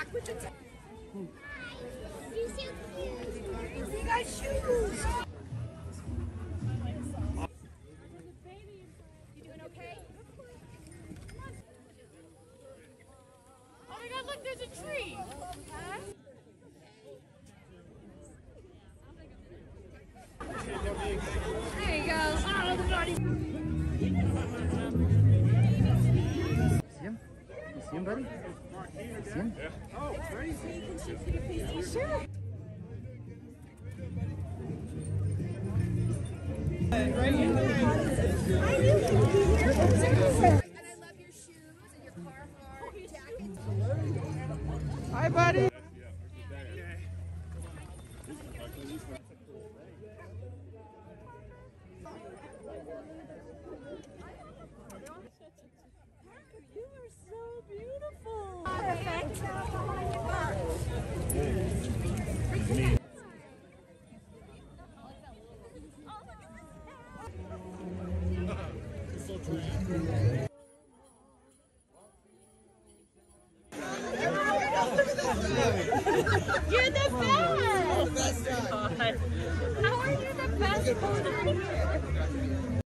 back with the You're so cute. You got shoes. You doing okay? Oh my God, look, there's a tree. Huh? There you go. Oh, the body. See him? You see him, buddy? You see him? Oh, ready? Sure. And I love your shoes and your Carhartt jacket. Hi, buddy. You are so beautiful. Perfect. You're the best! How are you the best?